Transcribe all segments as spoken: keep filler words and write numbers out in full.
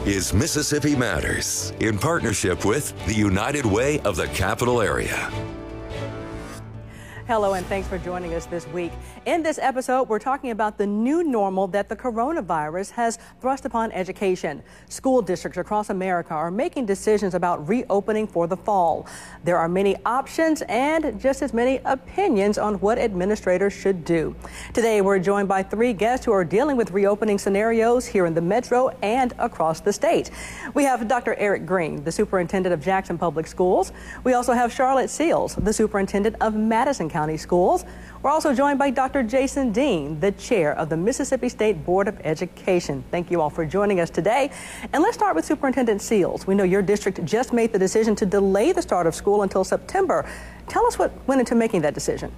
is Mississippi Matters in partnership with the United Way of the Capital Area. Hello, and thanks for joining us this week. In this episode, we're talking about the new normal that the coronavirus has thrust upon education. School districts across America are making decisions about reopening for the fall. There are many options and just as many opinions on what administrators should do. Today, we're joined by three guests who are dealing with reopening scenarios here in the metro and across the state. We have Doctor Eric Green, the superintendent of Jackson Public Schools. We also have Charlotte Seals, the superintendent of Madison County Schools. We're also joined by Doctor Jason Dean, the chair of the Mississippi State Board of Education. Thank you all for joining us today. And let's start with Superintendent Seals. We know your district just made the decision to delay the start of school until September. Tell us what went into making that decision.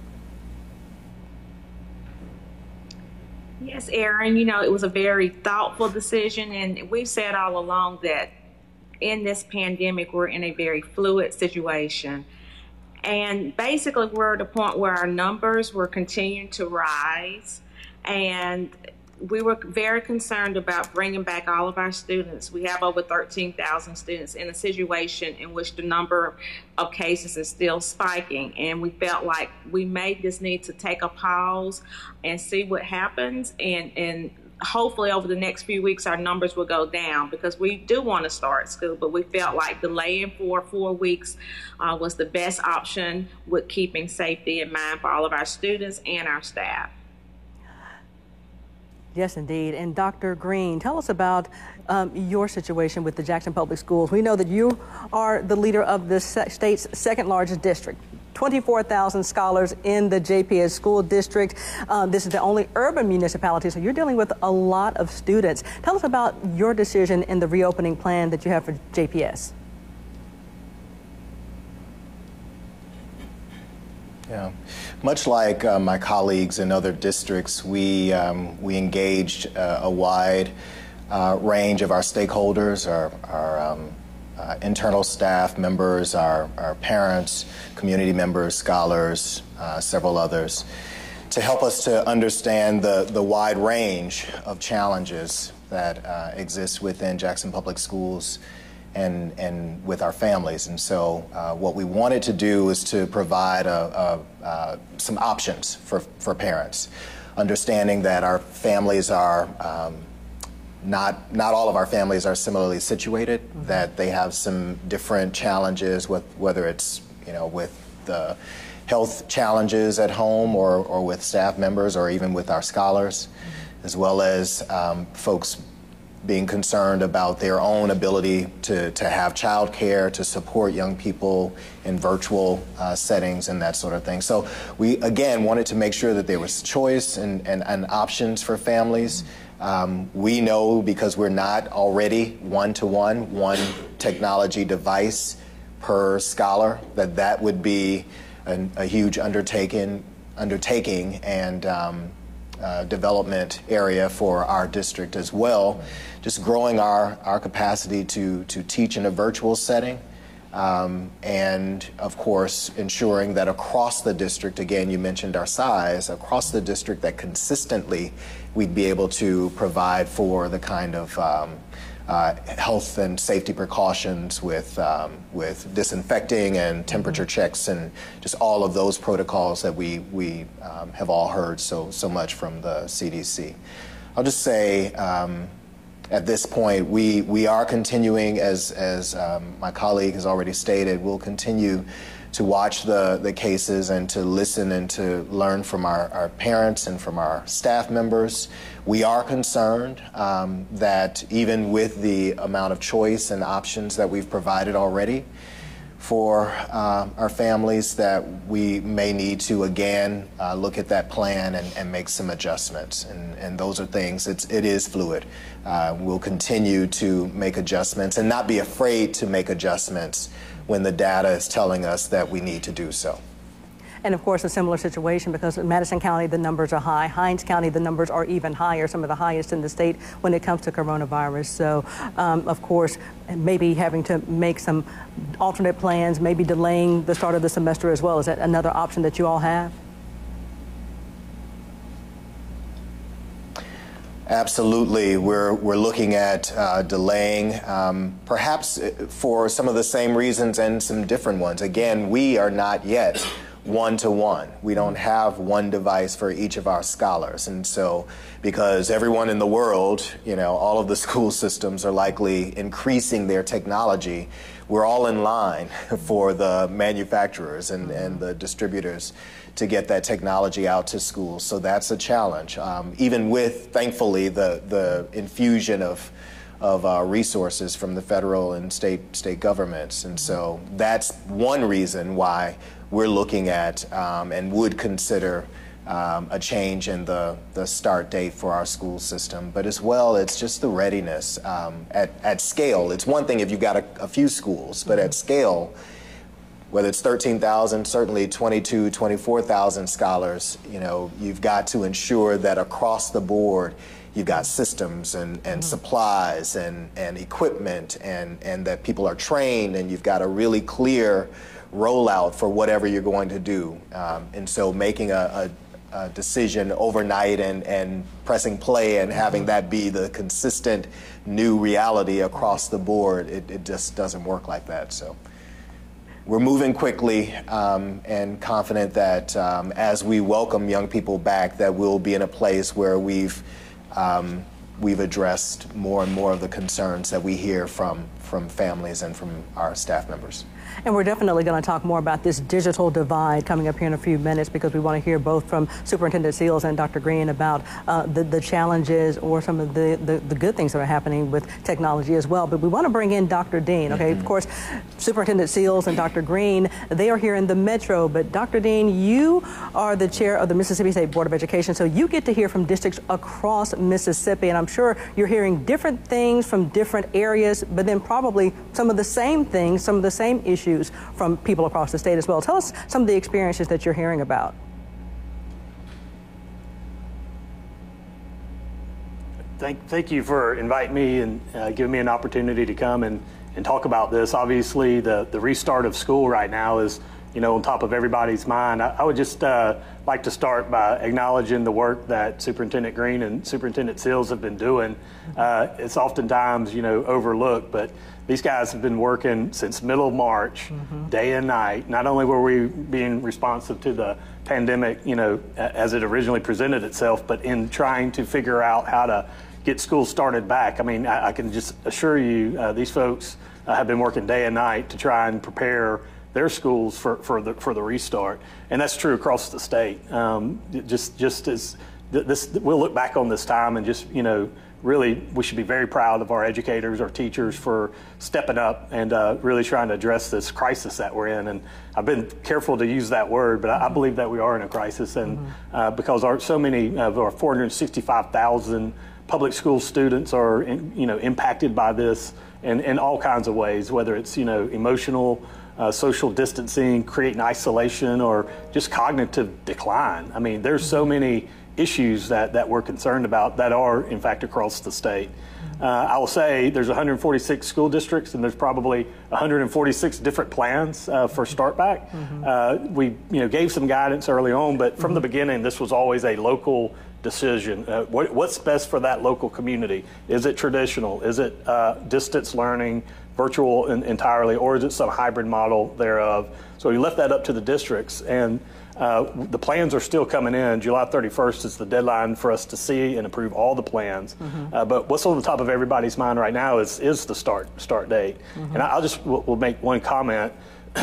Yes, Aaron, you know, it was a very thoughtful decision, and we've said all along that in this pandemic, we're in a very fluid situation. And basically, we're at a point where our numbers were continuing to rise, and we were very concerned about bringing back all of our students. We have over thirteen thousand students in a situation in which the number of cases is still spiking, and we felt like we may just need to take a pause and see what happens, and, and hopefully over the next few weeks our numbers will go down, because we do want to start school, but we felt like delaying for four weeks uh, was the best option with keeping safety in mind for all of our students and our staff. Yes, indeed. And Doctor Green, tell us about um, your situation with the Jackson Public Schools. We know that you are the leader of the state's second largest district. twenty-four thousand scholars in the J P S school district. Um, this is the only urban municipality, so you're dealing with a lot of students. Tell us about your decision in the reopening plan that you have for J P S. Yeah, much like uh, my colleagues in other districts, we, um, we engaged uh, a wide uh, range of our stakeholders, our, our um, Uh, internal staff members, our, our parents, community members, scholars, uh, several others, to help us to understand the, the wide range of challenges that uh, exist within Jackson Public Schools and, and with our families. And so uh, what we wanted to do is to provide a, a, uh, some options for, for parents, understanding that our families are um, Not, not all of our families are similarly situated, mm-hmm. that they have some different challenges, with whether it's, you know, with the health challenges at home or, or with staff members or even with our scholars, mm-hmm. as well as um, folks being concerned about their own ability to, to have child care, to support young people in virtual uh, settings and that sort of thing. So we, again, wanted to make sure that there was choice and, and, and options for families. Mm-hmm. Um, we know, because we're not already one-to-one, one technology device per scholar, that that would be an, a huge undertaking, undertaking and um, uh, development area for our district as well. Just growing our, our capacity to, to teach in a virtual setting. Um, and of course, ensuring that across the district, again, you mentioned our size, across the district, that consistently we'd be able to provide for the kind of um, uh, health and safety precautions with, um, with disinfecting and temperature checks and just all of those protocols that we, we um, have all heard so, so much from the C D C. I'll just say, um, at this point, we, we are continuing, as, as um, my colleague has already stated, we'll continue to watch the, the cases and to listen and to learn from our, our parents and from our staff members. We are concerned um, that even with the amount of choice and options that we've provided already for uh, our families, that we may need to again uh, look at that plan and, and make some adjustments. And, and those are things, it's, it is fluid. Uh, we'll continue to make adjustments and not be afraid to make adjustments when the data is telling us that we need to do so. And of course, a similar situation, because in Madison County, the numbers are high. Hinds County, the numbers are even higher, some of the highest in the state when it comes to coronavirus. So, um, of course, maybe having to make some alternate plans, maybe delaying the start of the semester as well. Is that another option that you all have? Absolutely. We're, we're looking at uh, delaying, um, perhaps for some of the same reasons and some different ones. Again, we are not yet one-to-one. We don't have one device for each of our scholars. And so, because everyone in the world, you know, all of the school systems are likely increasing their technology, we're all in line for the manufacturers and, and the distributors to get that technology out to schools. So that's a challenge. Um, even with, thankfully, the, the infusion of of uh, resources from the federal and state state governments. And so that's one reason why we're looking at um, and would consider um, a change in the, the start date for our school system. But as well, it's just the readiness um, at, at scale. It's one thing if you've got a, a few schools, but at scale, whether it's thirteen thousand, certainly twenty-two, twenty-four thousand scholars, you know, you've got to ensure that across the board, you've got systems and, and mm-hmm. supplies and, and equipment and, and that people are trained, and you've got a really clear rollout for whatever you're going to do. Um, and so making a, a, a decision overnight and, and pressing play and having that be the consistent new reality across the board, it, it just doesn't work like that. So we're moving quickly um, and confident that um, as we welcome young people back, that we'll be in a place where we've Um, we've addressed more and more of the concerns that we hear from, from families and from our staff members. And we're definitely going to talk more about this digital divide coming up here in a few minutes, because we want to hear both from Superintendent Seals and Doctor Green about uh, the, the challenges or some of the, the, the good things that are happening with technology as well. But we want to bring in Doctor Dean. Okay, mm-hmm. Of course, Superintendent Seals and Doctor Green, they are here in the Metro. But Doctor Dean, you are the chair of the Mississippi State Board of Education, so you get to hear from districts across Mississippi. And I'm sure you're hearing different things from different areas, but then probably some of the same things, some of the same issues from people across the state as well. Tell us some of the experiences that you're hearing about. Thank, thank you for inviting me and uh, giving me an opportunity to come and, and talk about this. Obviously, the, the restart of school right now is, you know, on top of everybody's mind. I, I would just uh, like to start by acknowledging the work that Superintendent Green and Superintendent Seals have been doing. Uh, it's oftentimes, you know, overlooked, but these guys have been working since middle of March, mm-hmm. day and night. Not only were we being responsive to the pandemic, you know, as it originally presented itself, but in trying to figure out how to get schools started back. I mean, I, I can just assure you, uh, these folks uh, have been working day and night to try and prepare their schools for, for the for the restart, and that's true across the state. Um, just just as this, we'll look back on this time and just, you know, really, we should be very proud of our educators, our teachers, for stepping up and uh, really trying to address this crisis that we're in. And I've been careful to use that word, but I, I believe that we are in a crisis, and mm-hmm. uh, because our, so many of our four hundred sixty-five thousand public school students are, in, you know, impacted by this in, in all kinds of ways, whether it's, you know, emotional, Uh, social distancing, creating isolation, or just cognitive decline. I mean, there's so many issues that, that we're concerned about that are, in fact, across the state. Uh, I will say there's one hundred forty-six school districts, and there's probably one hundred forty-six different plans uh, for Start Back. Mm-hmm. uh, we, you know, gave some guidance early on, but from mm-hmm. the beginning, this was always a local decision. Uh, what, what's best for that local community? Is it traditional? Is it uh, distance learning, virtual in, entirely, or is it some hybrid model thereof? So we left that up to the districts, and uh, the plans are still coming in. July thirty-first is the deadline for us to see and approve all the plans. Mm-hmm. uh, but what's on the top of everybody's mind right now is is the start start date. Mm-hmm. And I'll just we'll, we'll make one comment.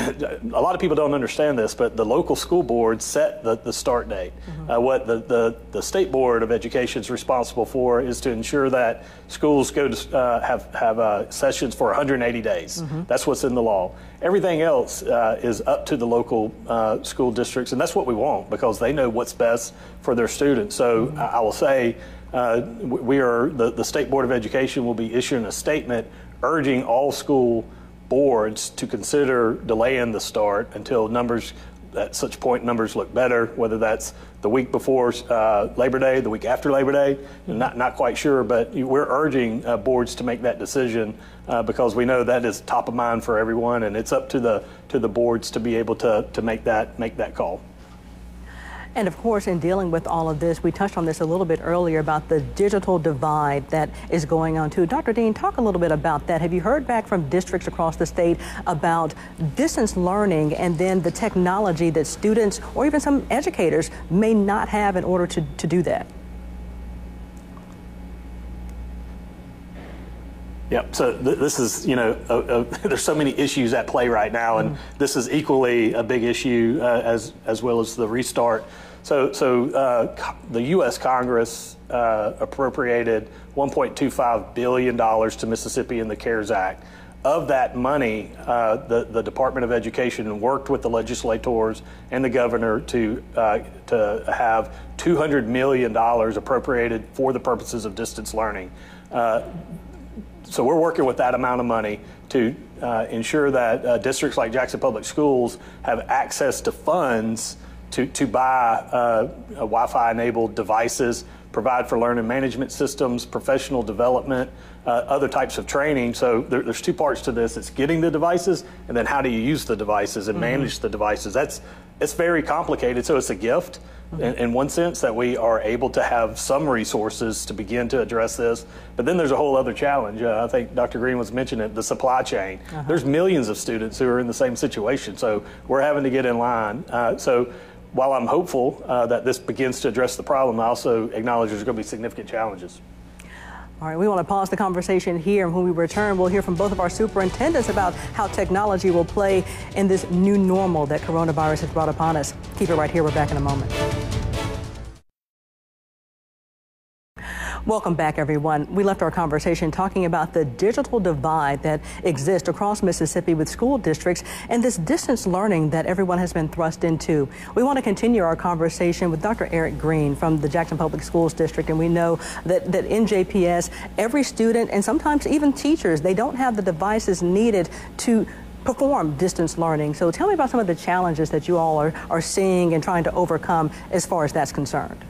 A lot of people don't understand this, but the local school board set the, the start date. Mm-hmm. uh, what the, the, the State Board of Education is responsible for is to ensure that schools go to uh, have, have uh, sessions for one hundred eighty days. Mm-hmm. That's what's in the law. Everything else uh, is up to the local uh, school districts, and that's what we want, because they know what's best for their students. So mm-hmm. I, I will say uh, we are, the, the State Board of Education will be issuing a statement urging all school boards to consider delaying the start until numbers, at such point numbers look better, whether that's the week before uh, Labor Day, the week after Labor Day, not not quite sure, but we're urging uh, boards to make that decision uh, because we know that is top of mind for everyone, and it's up to the to the boards to be able to to make that make that call. And of course, in dealing with all of this, we touched on this a little bit earlier about the digital divide that is going on too. Doctor Dean, talk a little bit about that. Have you heard back from districts across the state about distance learning and then the technology that students or even some educators may not have in order to, to do that? Yep. So th this is, you know, a, a, there's so many issues at play right now, and mm-hmm. this is equally a big issue uh, as as well as the restart. So, so uh, the U S Congress uh, appropriated one point two five billion dollars to Mississippi in the CARES Act. Of that money, uh, the the Department of Education worked with the legislators and the governor to uh, to have two hundred million dollars appropriated for the purposes of distance learning. Uh, So we're working with that amount of money to uh, ensure that uh, districts like Jackson Public Schools have access to funds to, to buy uh, Wi-Fi enabled devices, provide for learning management systems, professional development, uh, other types of training. So there, there's two parts to this. It's getting the devices, and then how do you use the devices and mm-hmm. manage the devices. That's, it's very complicated, so it's a gift. In, in one sense, that we are able to have some resources to begin to address this. But then there's a whole other challenge. Uh, I think Doctor Green was mentioning it, the supply chain. Uh-huh. There's millions of students who are in the same situation, so we're having to get in line. Uh, so while I'm hopeful uh, that this begins to address the problem, I also acknowledge there's going to be significant challenges. All right, we want to pause the conversation here, and when we return, we'll hear from both of our superintendents about how technology will play in this new normal that coronavirus has brought upon us. Keep it right here. We're back in a moment. Welcome back, everyone. We left our conversation talking about the digital divide that exists across Mississippi with school districts and this distance learning that everyone has been thrust into. We want to continue our conversation with Doctor Eric Green from the Jackson Public Schools District, and we know that, that in J P S, every student and sometimes even teachers, they don't have the devices needed to perform distance learning. So tell me about some of the challenges that you all are, are seeing and trying to overcome as far as that's concerned.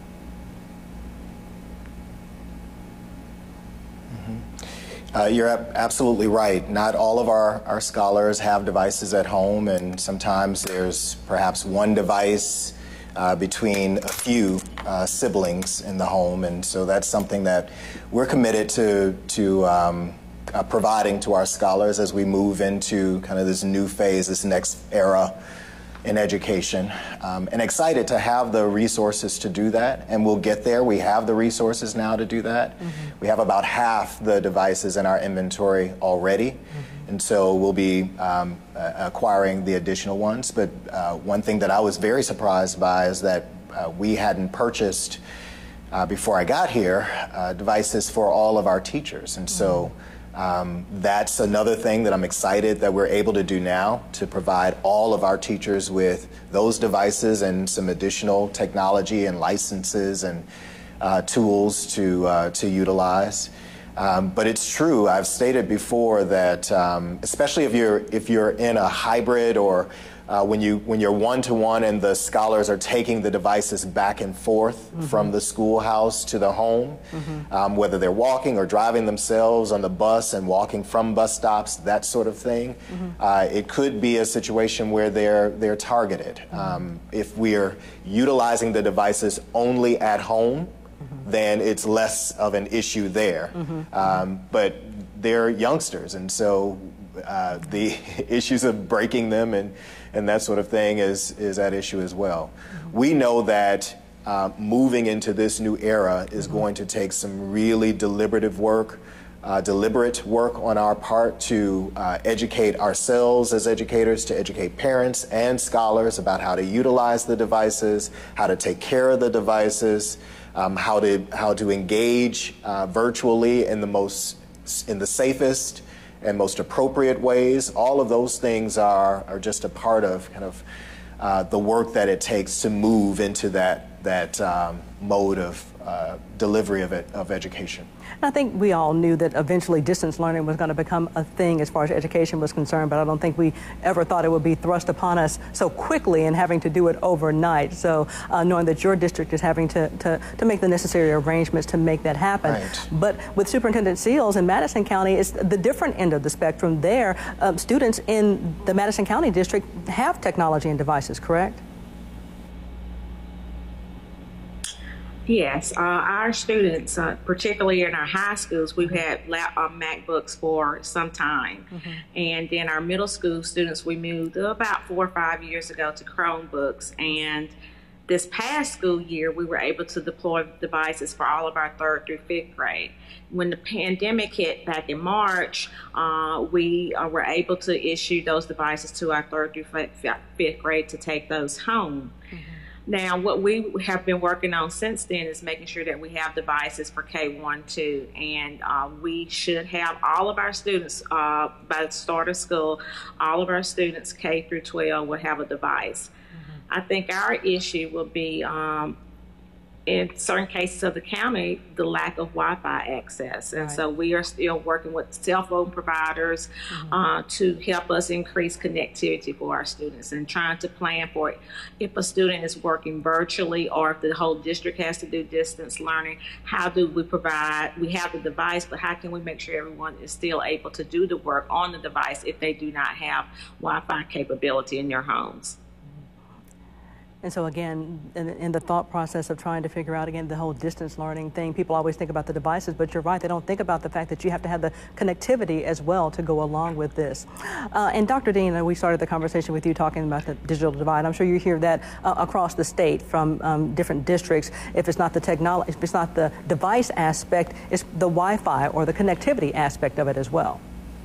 Uh, you're ab absolutely right. Not all of our, our scholars have devices at home, and sometimes there's perhaps one device uh, between a few uh, siblings in the home, and so that's something that we're committed to, to um, uh, providing to our scholars as we move into kind of this new phase, this next era in education, um, and excited to have the resources to do that, and we'll get there. We have the resources now to do that. Mm-hmm. We have about half the devices in our inventory already, mm-hmm. and so we'll be um, uh, acquiring the additional ones. But uh, one thing that I was very surprised by is that uh, we hadn't purchased, uh, before I got here, uh, devices for all of our teachers, and so mm-hmm. Um, that's another thing that I'm excited that we're able to do now, to provide all of our teachers with those devices and some additional technology and licenses and uh, tools to, uh, to utilize. Um, but it's true, I've stated before that um, especially if you're, if you're in a hybrid or Uh, when, you, when you're one-to-one and the scholars are taking the devices back and forth mm-hmm. from the schoolhouse to the home, mm-hmm. um, whether they're walking or driving themselves on the bus and walking from bus stops, that sort of thing, mm-hmm. uh, it could be a situation where they're, they're targeted. Mm-hmm. Um, if we're utilizing the devices only at home, mm-hmm. then it's less of an issue there. Mm-hmm. Um, but they're youngsters, and so uh, the issues of breaking them and and that sort of thing is, is at issue as well. Mm-hmm. We know that uh, moving into this new era is mm-hmm. going to take some really deliberative work, uh, deliberate work on our part to uh, educate ourselves as educators, to educate parents and scholars about how to utilize the devices, how to take care of the devices, um, how to, how to engage uh, virtually in the most, in the safest and most appropriate ways. All of those things are, are just a part of kind of uh, the work that it takes to move into that, that um, mode of uh, delivery of, it, of education. I think we all knew that eventually distance learning was going to become a thing as far as education was concerned, but I don't think we ever thought it would be thrust upon us so quickly and having to do it overnight. So uh, knowing that your district is having to, to, to make the necessary arrangements to make that happen. Right. But with Superintendent Seals in Madison County, it's the different end of the spectrum there. Uh, students in the Madison County district have technology and devices, correct? Yes, uh, our students, uh, particularly in our high schools, we've had lap, uh, MacBooks for some time. Mm-hmm. And then our middle school students, we moved about four or five years ago to Chromebooks. And this past school year, we were able to deploy devices for all of our third through fifth grade. When the pandemic hit back in March, uh, we uh, were able to issue those devices to our third through fifth grade to take those home. Mm-hmm. Now, what we have been working on since then is making sure that we have devices for K one, two, and uh, we should have all of our students, uh, by the start of school, all of our students K through twelve will have a device. Mm-hmm. I think our issue will be, um, in certain cases of the county, the lack of Wi-Fi access. And right. so we are still working with cell phone providers mm-hmm. uh, to help us increase connectivity for our students and trying to plan for it. If a student is working virtually or if the whole district has to do distance learning, how do we provide, we have the device, but how can we make sure everyone is still able to do the work on the device if they do not have Wi-Fi capability in their homes? And so again, in, in the thought process of trying to figure out, again, the whole distance learning thing, people always think about the devices, but you're right, they don't think about the fact that you have to have the connectivity as well to go along with this. Uh, and Doctor Dean, we started the conversation with you talking about the digital divide. I'm sure you hear that uh, across the state from um, different districts. If it's not the technology, if it's not the device aspect, it's the Wi-Fi or the connectivity aspect of it as well.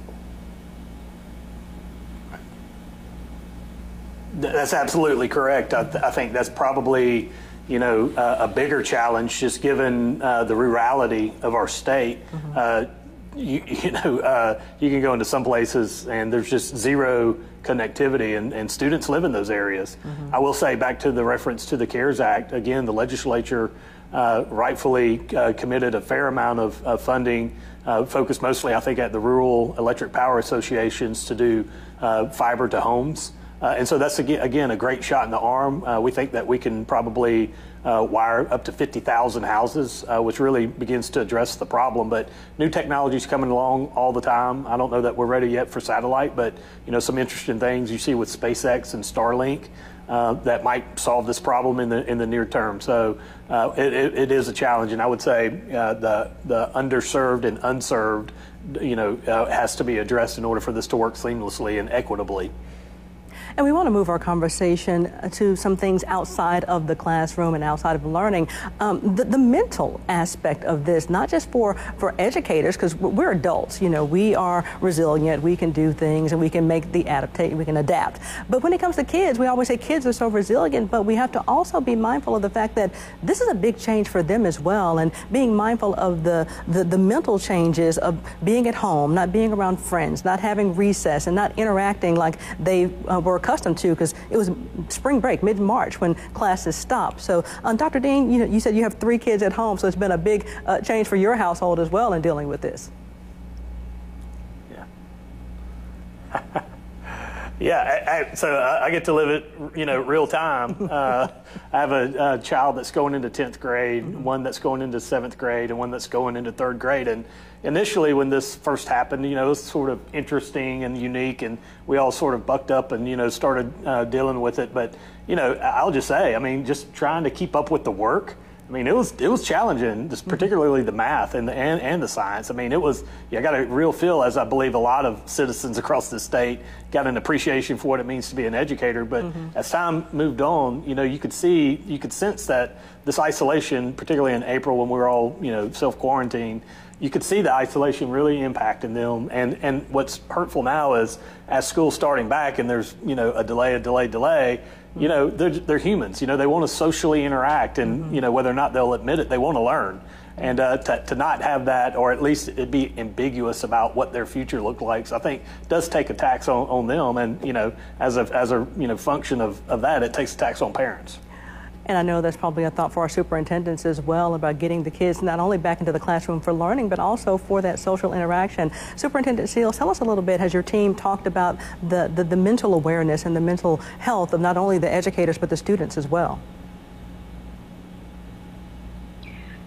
That's absolutely correct. I, th I think that's probably, you know, uh, a bigger challenge, just given uh, the rurality of our state. Mm-hmm. uh, you, you know, uh, you can go into some places and there's just zero connectivity, and, and students live in those areas. Mm-hmm. I will say, back to the reference to the CARES Act, again, the legislature uh, rightfully uh, committed a fair amount of, of funding, uh, focused mostly, I think, at the rural electric power associations to do uh, fiber to homes. Uh, and so that's, again, again, a great shot in the arm. Uh, we think that we can probably uh, wire up to fifty thousand houses, uh, which really begins to address the problem. But new technology is coming along all the time. I don't know that we're ready yet for satellite, but, you know, some interesting things you see with SpaceX and Starlink uh, that might solve this problem in the in the near term. So uh, it, it, it is a challenge, and I would say uh, the the underserved and unserved, you know, uh, has to be addressed in order for this to work seamlessly and equitably. And we want to move our conversation to some things outside of the classroom and outside of learning. Um, the, the mental aspect of this, not just for, for educators, because we're adults, you know, we are resilient, we can do things and we can make the adaptation, we can adapt. But when it comes to kids, we always say kids are so resilient, but we have to also be mindful of the fact that this is a big change for them as well, and being mindful of the, the, the mental changes of being at home, not being around friends, not having recess, and not interacting like they uh, were accustomed to, because it was spring break, mid-March, when classes stopped. So, um, Doctor Dean, you know, you said you have three kids at home, so it's been a big uh, change for your household as well in dealing with this. Yeah. Yeah, I, I, so I, I get to live it, you know, real time. Uh, I have a, a child that's going into tenth grade, mm-hmm. one that's going into seventh grade, and one that's going into third grade. And initially, when this first happened, you know, it was sort of interesting and unique, and we all sort of bucked up and, you know, started uh, dealing with it. But, you know, I'll just say, I mean, just trying to keep up with the work. I mean, it was it was challenging, just particularly the math and the and, and the science. I mean, it was, yeah, I got a real feel, as I believe a lot of citizens across the state got an appreciation for what it means to be an educator. But mm-hmm. as time moved on, you know, you could see, you could sense that this isolation, particularly in April when we were all, you know, self-quarantined, you could see the isolation really impacting them. And, and what's hurtful now is, as school's starting back and there's, you know, a delay, a delay, delay, you know, they're, they're humans, you know, they want to socially interact, and, mm-hmm. you know, whether or not they'll admit it, they want to learn. And uh, to, to not have that, or at least it be ambiguous about what their future looked like, so I think does take a tax on, on them. And, you know, as a, as a you know, function of, of that, it takes a tax on parents. And I know that's probably a thought for our superintendents as well, about getting the kids not only back into the classroom for learning, but also for that social interaction. Superintendent Seals, tell us a little bit, has your team talked about the, the, the mental awareness and the mental health of not only the educators, but the students as well?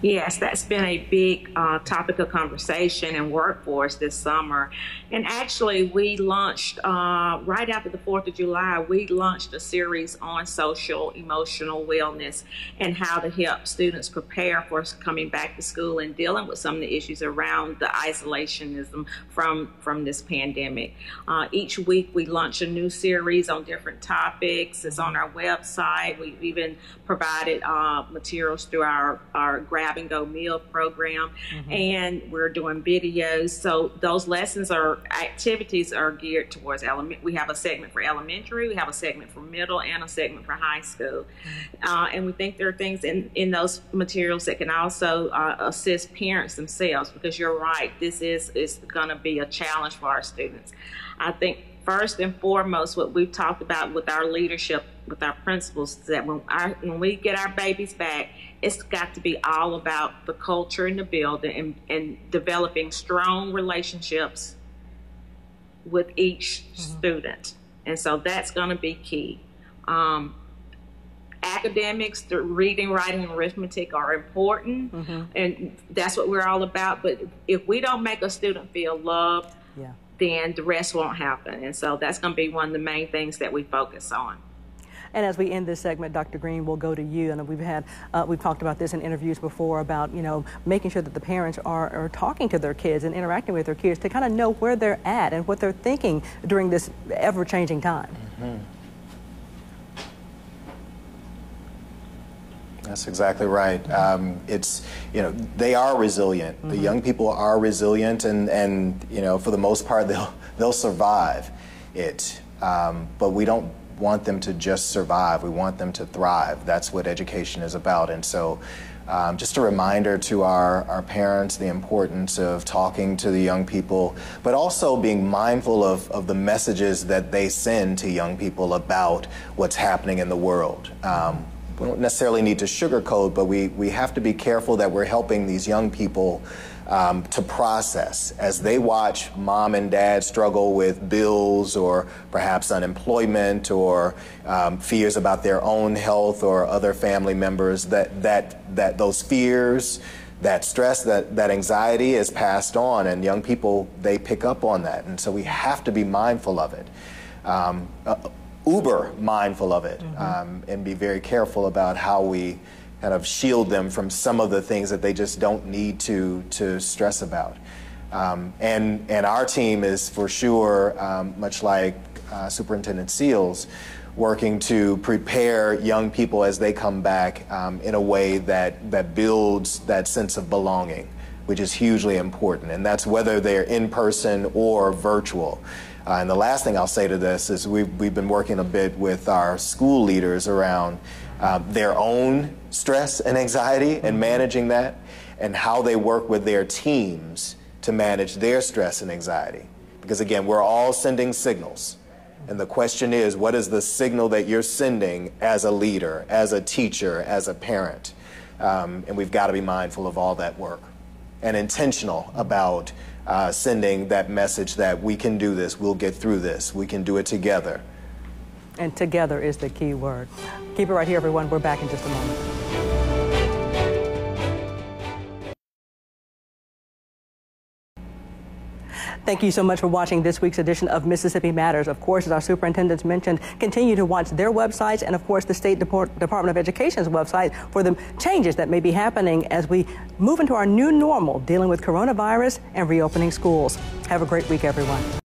Yes, that's been a big uh, topic of conversation and work for us this summer. And actually, we launched, uh, right after the fourth of July, we launched a series on social emotional wellness and how to help students prepare for coming back to school and dealing with some of the issues around the isolationism from, from this pandemic. Uh, each week, we launch a new series on different topics. It's on our website. We've even provided uh, materials through our, our grab and go meal program, mm-hmm. and we're doing videos. So those lessons or activities are geared towards element. We have a segment for elementary, we have a segment for middle, and a segment for high school. Mm-hmm. uh, and we think there are things in, in those materials that can also uh, assist parents themselves, because you're right, this is, is going to be a challenge for our students. I think first and foremost, what we've talked about with our leadership, with our principals, is that when, our, when we get our babies back, it's got to be all about the culture in the building and, and developing strong relationships with each mm-hmm. student. And so that's going to be key. Um, academics, the reading, writing, and arithmetic are important, mm-hmm. and that's what we're all about. But if we don't make a student feel loved, yeah. then the rest won't happen. And so that's going to be one of the main things that we focus on. And as we end this segment, Doctor Green, we'll go to you. And we've had, uh, we've talked about this in interviews before about, you know, making sure that the parents are, are talking to their kids and interacting with their kids to kind of know where they're at and what they're thinking during this ever-changing time. Mm-hmm. That's exactly right. Um, it's, you know, they are resilient. Mm-hmm. The young people are resilient, and, and, you know, for the most part, they'll, they'll survive it. Um, but we don't want them to just survive. We want them to thrive. That's what education is about. And so um, just a reminder to our, our parents, the importance of talking to the young people, but also being mindful of, of the messages that they send to young people about what's happening in the world. Um, we don't necessarily need to sugarcoat, but we, we have to be careful that we're helping these young people Um, to process as they watch mom and dad struggle with bills or perhaps unemployment or um, fears about their own health or other family members, that that that those fears, that stress, that that anxiety is passed on, and young people, they pick up on that, and so we have to be mindful of it, um, uh, uber mindful of it, mm-hmm. um, and be very careful about how we kind of shield them from some of the things that they just don't need to to stress about. Um, and and our team is for sure, um, much like uh, Superintendent Seals, working to prepare young people as they come back um, in a way that that builds that sense of belonging, which is hugely important. And that's whether they're in person or virtual. Uh, and the last thing I'll say to this is we've, we've been working a bit with our school leaders around uh, their own stress and anxiety and managing that, and how they work with their teams to manage their stress and anxiety. Because again, we're all sending signals. And the question is, what is the signal that you're sending as a leader, as a teacher, as a parent? Um, and we've got to be mindful of all that work and intentional about uh, sending that message that we can do this, we'll get through this, we can do it together. And together is the key word. Keep it right here, everyone. We're back in just a moment. Thank you so much for watching this week's edition of Mississippi Matters. Of course, as our superintendents mentioned, continue to watch their websites and, of course, the State Deport- Department of Education's website for the changes that may be happening as we move into our new normal, dealing with coronavirus and reopening schools. Have a great week, everyone.